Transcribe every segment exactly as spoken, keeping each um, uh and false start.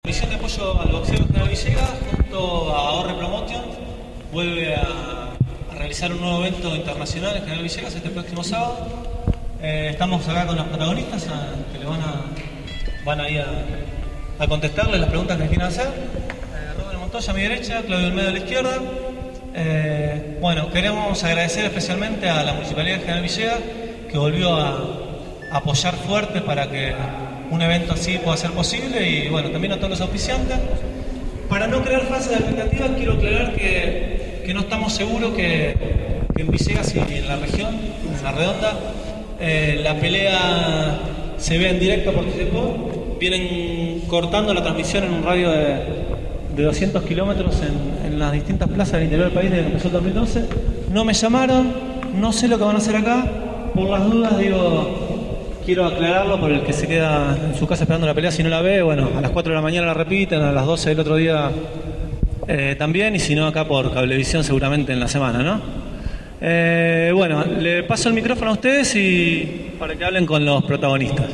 Misión de apoyo al boxeo de General Villegas junto a Ahorre Promotion vuelve a, a realizar un nuevo evento internacional en General Villegas este próximo sábado. Eh, estamos acá con los protagonistas a, que le van a van a ir a, a contestarles las preguntas que les quieran hacer. Eh, Robert Montoya a mi derecha, Claudio Olmedo a la izquierda. Eh, bueno, queremos agradecer especialmente a la Municipalidad de General Villegas que volvió a, a apoyar fuerte para que un evento así pueda ser posible, y bueno, también a todos los auspiciantes. Para no crear falsas expectativas, quiero aclarar que, que no estamos seguros que, que en Villegas y en la región, en la redonda, eh, la pelea se vea en directo por T C P O. Vienen cortando la transmisión en un radio de, de doscientos kilómetros en, en las distintas plazas del interior del país desde que empezó el dos mil doce. No me llamaron, no sé lo que van a hacer acá. Por las dudas, digo, quiero aclararlo por el que se queda en su casa esperando la pelea. Si no la ve, bueno, a las cuatro de la mañana la repiten, a las doce del otro día eh, también, y si no, acá por Cablevisión seguramente en la semana, ¿no? Eh, bueno, le paso el micrófono a ustedes y para que hablen con los protagonistas.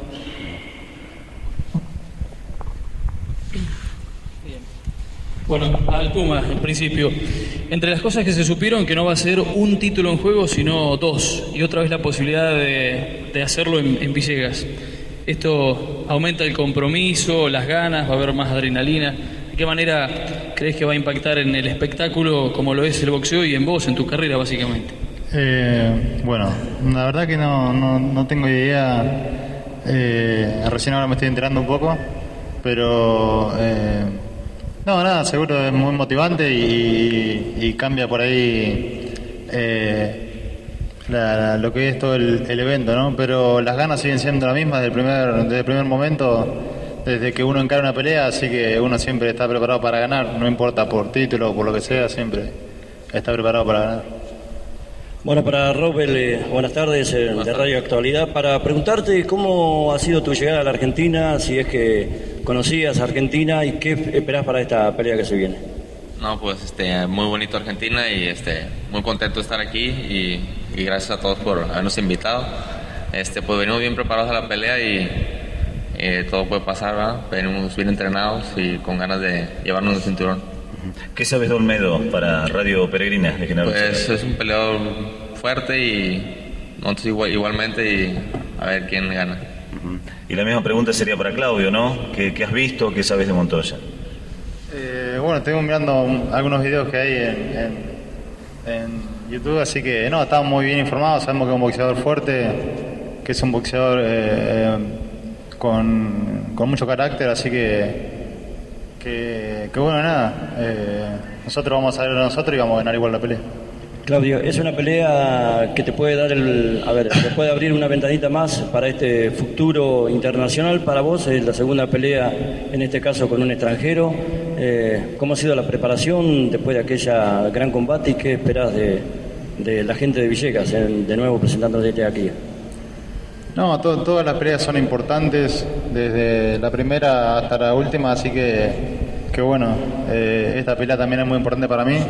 Bueno, al Puma, en principio. Entre las cosas que se supieron, que no va a ser un título en juego, sino dos. Y otra vez la posibilidad de, de hacerlo en, en Villegas. Esto aumenta el compromiso, las ganas, va a haber más adrenalina. ¿De qué manera crees que va a impactar en el espectáculo como lo es el boxeo y en vos, en tu carrera, básicamente? Eh, bueno, la verdad que no, no, no tengo idea. Eh, recién ahora me estoy enterando un poco, pero... Eh, No, nada, seguro es muy motivante y, y cambia por ahí eh, la, la, lo que es todo el, el evento, ¿no? Pero las ganas siguen siendo las mismas desde el primer, desde el primer momento, desde que uno encara una pelea, así que uno siempre está preparado para ganar, no importa por título o por lo que sea, siempre está preparado para ganar. Bueno, para Robert, eh, buenas tardes, eh, de Radio Actualidad, para preguntarte cómo ha sido tu llegada a la Argentina, si es que conocías a Argentina y qué esperás para esta pelea que se viene. No, pues este, muy bonito Argentina y este, muy contento de estar aquí y, y gracias a todos por habernos invitado. Este, pues venimos bien preparados a la pelea y eh, todo puede pasar, ¿verdad? Venimos bien entrenados y con ganas de llevarnos el cinturón. ¿Qué sabes de Olmedo para Radio Peregrina de General Pues Villegas? es un peleador fuerte y nosotros igual, igualmente, y a ver quién gana. Y la misma pregunta sería para Claudio, ¿no? ¿Qué, qué has visto? ¿Qué sabes de Montoya? Eh, bueno, estoy mirando algunos videos que hay en, en, en YouTube, así que no, estamos muy bien informados, sabemos que es un boxeador fuerte, que es un boxeador eh, eh, con, con mucho carácter, así que que, que bueno, nada, eh, nosotros vamos a ver a nosotros y vamos a ganar igual la pelea. Claudio, es una pelea que te puede dar el, a ver, te puede abrir una ventanita más para este futuro internacional para vos, es la segunda pelea, en este caso con un extranjero. Eh, ¿Cómo ha sido la preparación después de aquella gran combate y qué esperás de, de la gente de Villegas, en, de nuevo presentándote aquí? No, to, todas las peleas son importantes, desde la primera hasta la última, así que, que bueno, eh, esta pelea también es muy importante para mí.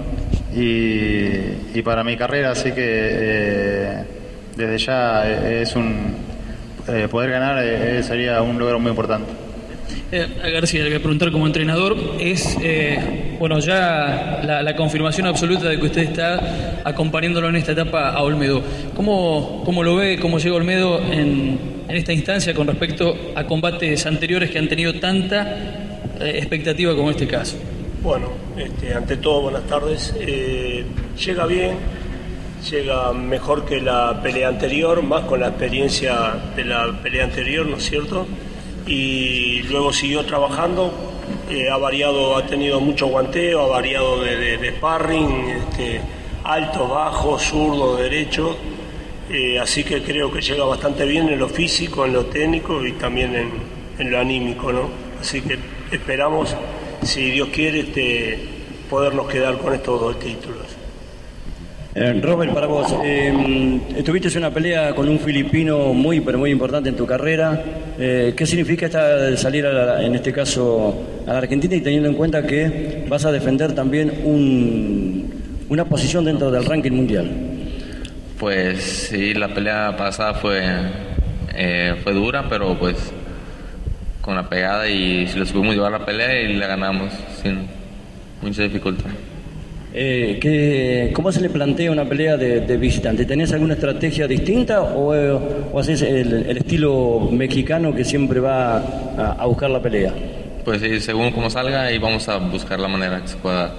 Y, y para mi carrera, así que eh, desde ya es un eh, poder ganar eh, sería un logro muy importante. Eh, a García, le voy a preguntar como entrenador, es eh, bueno, ya la, la confirmación absoluta de que usted está acompañándolo en esta etapa a Olmedo. ¿Cómo, cómo lo ve, cómo llega Olmedo en, en esta instancia con respecto a combates anteriores que han tenido tanta eh, expectativa como este caso? Bueno, este, ante todo, buenas tardes. Eh, llega bien, llega mejor que la pelea anterior, más con la experiencia de la pelea anterior, ¿no es cierto? Y luego siguió trabajando, eh, ha variado, ha tenido mucho guanteo, ha variado de, de, de sparring, este, alto, bajo, zurdo, derecho, eh, así que creo que llega bastante bien en lo físico, en lo técnico y también en, en lo anímico, ¿no? Así que esperamos, si Dios quiere, este, podernos quedar con estos dos títulos. Eh, Robert, para vos, eh, estuviste en una pelea con un filipino muy, pero muy importante en tu carrera. Eh, ¿Qué significa esta, salir, a la, en este caso, a la Argentina y teniendo en cuenta que vas a defender también un, una posición dentro del ranking mundial? Pues sí, la pelea pasada fue, eh, fue dura, pero pues con la pegada y si lo supimos llevar la pelea y la ganamos sin mucha dificultad. Eh, ¿qué, ¿Cómo se le plantea una pelea de, de visitante? ¿Tenés alguna estrategia distinta o, o haces el, el estilo mexicano que siempre va a, a buscar la pelea? Pues sí, según cómo salga y vamos a buscar la manera que se pueda dar.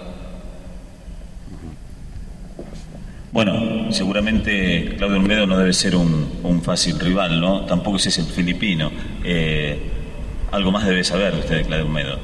Bueno, seguramente Claudio Olmedo no debe ser un, un fácil rival, ¿no? Tampoco es el filipino. Eh, algo más debe saber usted de Claudio Olmedo.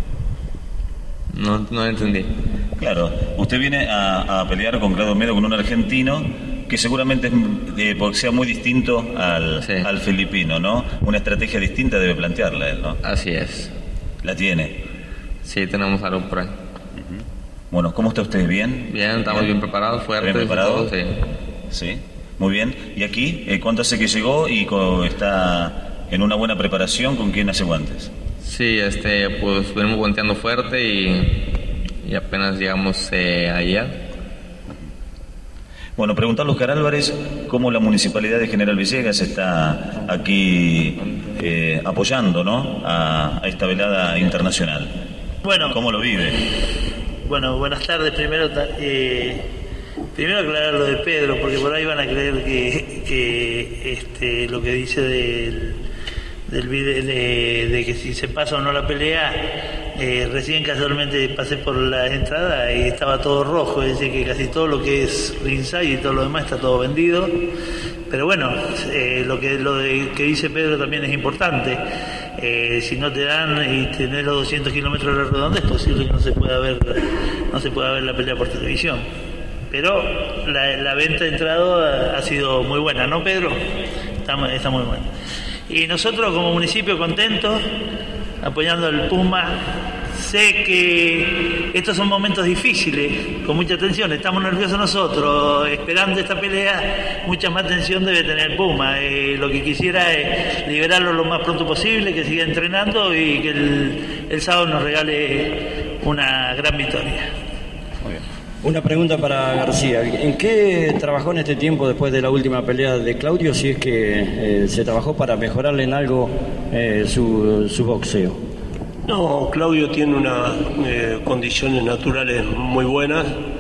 No, no entendí. Claro, usted viene a, a pelear con Claudio Olmedo, con un argentino que seguramente es, eh, boxea muy distinto al, sí. al filipino, ¿no? Una estrategia distinta debe plantearla él, ¿no? Así es. ¿La tiene? Sí, tenemos algo por ahí. Bueno, ¿cómo está usted? ¿Bien? Bien, estamos bien, bien preparados, fuertes. ¿Bien preparados? Sí. Sí, muy bien. ¿Y aquí? Eh, ¿Cuánto hace que llegó y co- está en una buena preparación? ¿Con quién hace guantes? Sí, este, pues venimos guanteando fuerte y, y apenas llegamos eh, ayer. Bueno, preguntarle a Oscar Álvarez cómo la Municipalidad de General Villegas está aquí eh, apoyando, ¿no?, a, a esta velada internacional. Bueno, ¿Cómo lo vive? Bueno, buenas tardes. Primero, eh, primero aclarar lo de Pedro, porque por ahí van a creer que, que este, lo que dice del, del video, de, de que si se pasa o no la pelea. Eh, recién casualmente pasé por la entrada y estaba todo rojo, es decir, que casi todo lo que es ringside y todo lo demás está todo vendido. Pero bueno, eh, lo que lo de, que dice Pedro también es importante. Eh, si no te dan y tenés los doscientos kilómetros de la redonda, es posible que no se pueda ver, no se pueda ver la pelea por televisión. Pero la, la venta de entrada ha sido muy buena, ¿no, Pedro? Está, está muy buena. Y nosotros como municipio contentos, apoyando al Puma. Sé que estos son momentos difíciles, con mucha tensión, estamos nerviosos nosotros, esperando esta pelea, mucha más tensión debe tener el Puma. Eh, lo que quisiera es liberarlo lo más pronto posible, que siga entrenando y que el, el sábado nos regale una gran victoria. Muy bien. Una pregunta para García. ¿En qué trabajó en este tiempo después de la última pelea de Claudio, si es que eh, se trabajó para mejorarle en algo eh, su, su boxeo? No, Claudio tiene unas eh, condiciones naturales muy buenas.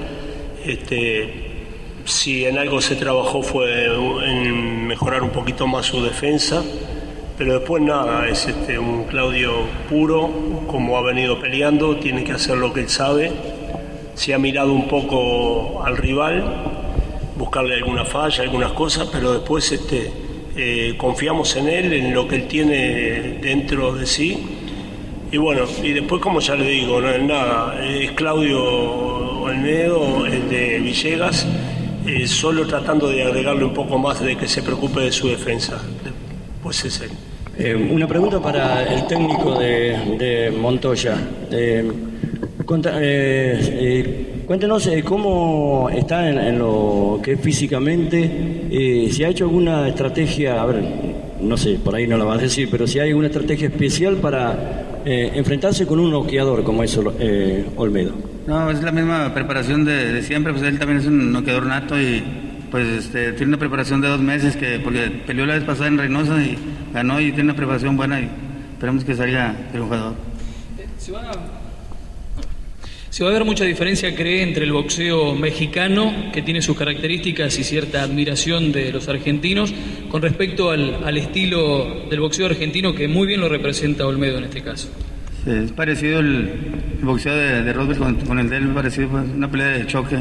Este, si en algo se trabajó fue en mejorar un poquito más su defensa, pero después nada, es este, un Claudio puro, como ha venido peleando, tiene que hacer lo que él sabe. Se ha mirado un poco al rival, buscarle alguna falla, algunas cosas, pero después este, eh, confiamos en él, en lo que él tiene dentro de sí. Y bueno, y después, como ya le digo, no es nada, es Claudio Olmedo, el de Villegas, eh, solo tratando de agregarle un poco más de que se preocupe de su defensa. Pues es él. Eh, una pregunta para el técnico de, de Montoya. Eh, conta, eh, eh, cuéntenos eh, cómo está en, en lo que es físicamente, eh, si ha hecho alguna estrategia, a ver, no sé, por ahí no la vas a decir, pero si hay alguna estrategia especial para eh, enfrentarse con un noqueador como es eh, Olmedo. No, es la misma preparación de, de siempre, pues él también es un noqueador nato y pues este, tiene una preparación de dos meses, que porque peleó la vez pasada en Reynosa y ganó y tiene una preparación buena y esperemos que salga triunfador. ¿Se va, a, ¿Se va a ver mucha diferencia, cree, entre el boxeo mexicano, que tiene sus características y cierta admiración de los argentinos, con respecto al, al estilo del boxeo argentino, que muy bien lo representa Olmedo en este caso? Sí, es parecido el, el boxeo de, de Roosevelt con, con el de él, parecido, pues, una pelea de choque.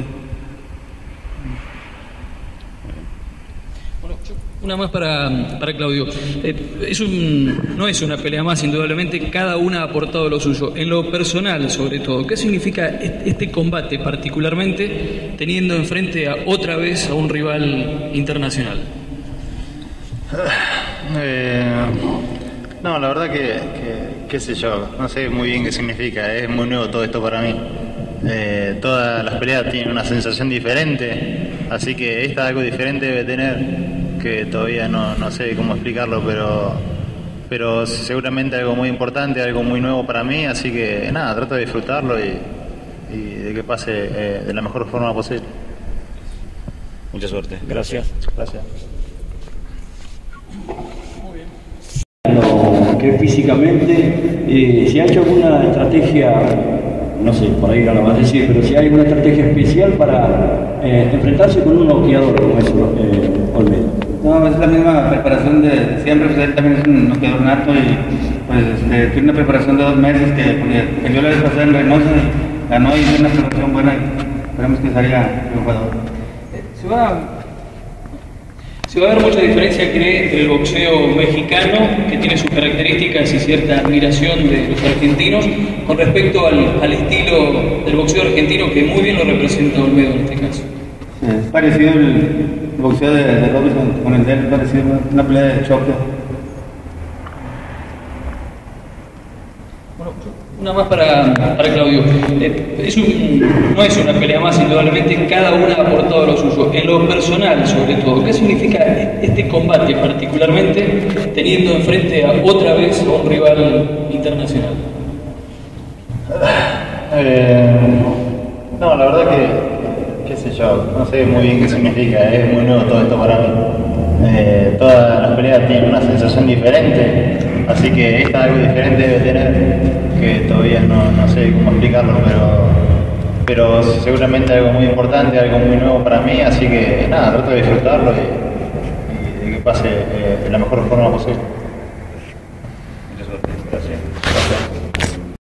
Una más para, para Claudio. Eh, es un, no es una pelea más, indudablemente, cada una ha aportado lo suyo. En lo personal, sobre todo, ¿qué significa este combate particularmente, teniendo enfrente a, otra vez a un rival internacional? Eh, no, la verdad que, que, qué sé yo, no sé muy bien qué significa, es muy nuevo todo esto para mí. Eh, todas las peleas tienen una sensación diferente, así que esta algo diferente debe tener, que todavía no, no sé cómo explicarlo, pero pero seguramente algo muy importante, algo muy nuevo para mí, así que nada, trato de disfrutarlo y, y de que pase eh, de la mejor forma posible. Mucha suerte. Gracias. Gracias. Muy bien. que es físicamente. Eh, ¿Se ha hecho alguna estrategia, no sé, por ahí no lo vas a decir, pero si hay alguna estrategia especial para eh, enfrentarse con un noqueador como es eh, Olmedo? No, es la misma preparación de siempre, pues él también es un noqueador nato y pues este, tiene una preparación de dos meses que porque peleó la vez pasada en Reynosa y ganó y tiene una preparación buena y esperemos que salga el jugador. Se va, se va a ver mucha diferencia, cree, entre el boxeo mexicano, que tiene sus características y cierta admiración de los argentinos, con respecto al, al estilo del boxeo argentino, que muy bien lo representa Olmedo en este caso. Sí, es parecido el boxeo de, de Robinson con el de él, parecido una pelea de choque. Una más para, para Claudio. Eh, es un, no es una pelea más, indudablemente, cada una ha aportado lo suyo. En lo personal, sobre todo, ¿qué significa este combate particularmente teniendo enfrente a otra vez a un rival internacional? Eh, no, la verdad que, qué sé yo, no sé muy bien qué significa, es muy nuevo todo esto para mí. Eh, todas las peleas tienen una sensación diferente, así que esta algo diferente debe tener, que todavía no, no sé cómo explicarlo, pero, pero seguramente algo muy importante, algo muy nuevo para mí, así que nada, trato de disfrutarlo y, y de que pase eh, de la mejor forma posible. Muchas gracias.